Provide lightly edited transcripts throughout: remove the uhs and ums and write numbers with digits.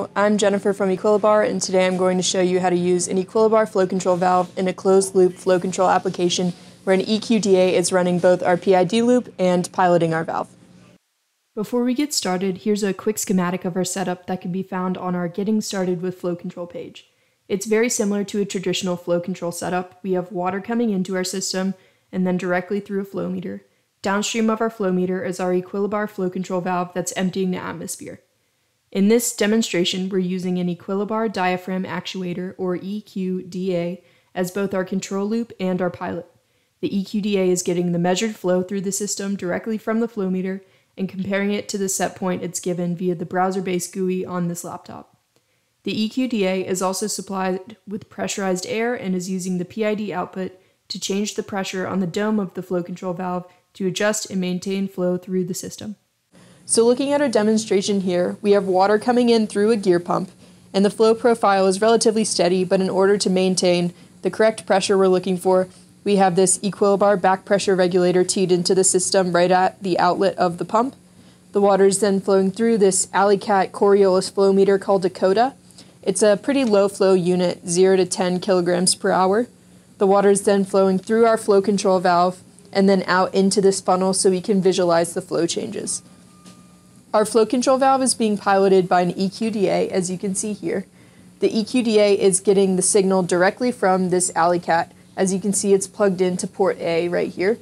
Hello, I'm Jennifer from Equilibar, and today I'm going to show you how to use an Equilibar flow control valve in a closed-loop flow control application where an EQDA is running both our PID loop and piloting our valve. Before we get started, here's a quick schematic of our setup that can be found on our Getting Started with Flow Control page. It's very similar to a traditional flow control setup. We have water coming into our system and then directly through a flow meter. Downstream of our flow meter is our Equilibar flow control valve that's emptying the atmosphere. In this demonstration, we're using an Equilibar diaphragm actuator, or EQDA, as both our control loop and our pilot. The EQDA is getting the measured flow through the system directly from the flow meter and comparing it to the set point it's given via the browser-based GUI on this laptop. The EQDA is also supplied with pressurized air and is using the PID output to change the pressure on the dome of the flow control valve to adjust and maintain flow through the system. So looking at our demonstration here, we have water coming in through a gear pump, and the flow profile is relatively steady, but in order to maintain the correct pressure we're looking for, we have this Equilibar back pressure regulator teed into the system right at the outlet of the pump. The water is then flowing through this Alleycat Coriolis flow meter called Dakota. It's a pretty low flow unit, 0 to 10 kilograms per hour. The water is then flowing through our flow control valve and then out into this funnel so we can visualize the flow changes. Our flow control valve is being piloted by an EQDA, as you can see here. The EQDA is getting the signal directly from this Alleycat. As you can see, it's plugged into port A right here.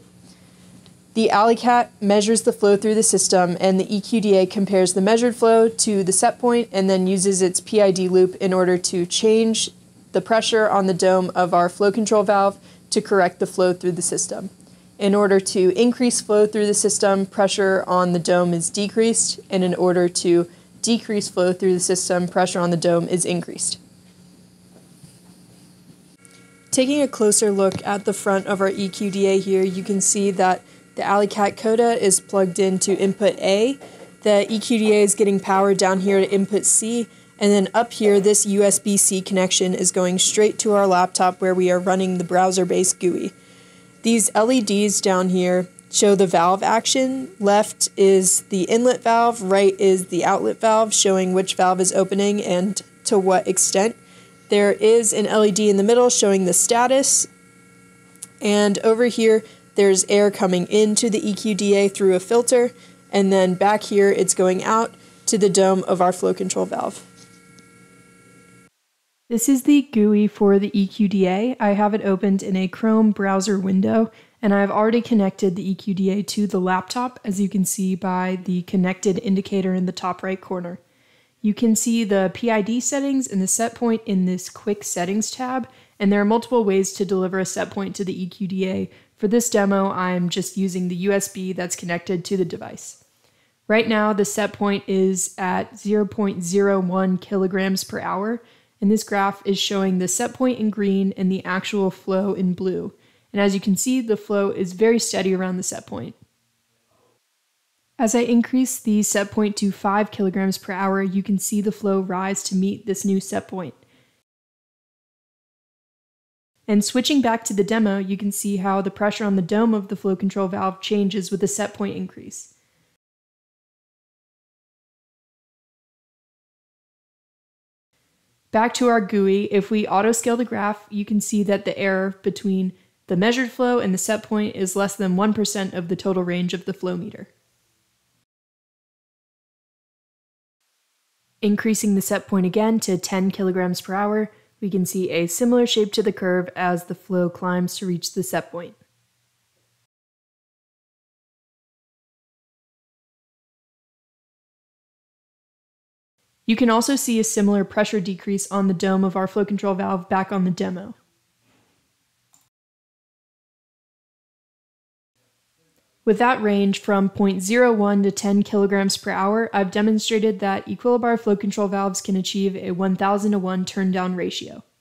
The Alleycat measures the flow through the system, and the EQDA compares the measured flow to the set point and then uses its PID loop in order to change the pressure on the dome of our flow control valve to correct the flow through the system. In order to increase flow through the system, pressure on the dome is decreased, and in order to decrease flow through the system, pressure on the dome is increased. Taking a closer look at the front of our EQDA here, you can see that the Alleycat coda is plugged into input A, the EQDA is getting power down here to input C, and then up here this USB-C connection is going straight to our laptop where we are running the browser-based GUI. These LEDs down here show the valve action. Left is the inlet valve, right is the outlet valve, showing which valve is opening and to what extent. There is an LED in the middle showing the status, and over here there's air coming into the EQDA through a filter, and then back here it's going out to the dome of our flow control valve. This is the GUI for the EQDA. I have it opened in a Chrome browser window, and I've already connected the EQDA to the laptop, as you can see by the connected indicator in the top right corner. You can see the PID settings and the set point in this quick settings tab, and there are multiple ways to deliver a set point to the EQDA. For this demo, I'm just using the USB that's connected to the device. Right now, the set point is at 0.01 kilograms per hour, and this graph is showing the set point in green and the actual flow in blue. And as you can see, the flow is very steady around the set point. As I increase the set point to 5 kilograms per hour, you can see the flow rise to meet this new set point. And switching back to the demo, you can see how the pressure on the dome of the flow control valve changes with the set point increase. Back to our GUI, if we auto-scale the graph, you can see that the error between the measured flow and the set point is less than 1% of the total range of the flow meter. Increasing the set point again to 10 kilograms per hour, we can see a similar shape to the curve as the flow climbs to reach the set point. You can also see a similar pressure decrease on the dome of our flow control valve back on the demo. With that range from 0.01 to 10 kilograms per hour, I've demonstrated that Equilibar flow control valves can achieve a 1000 to 1 turn down ratio.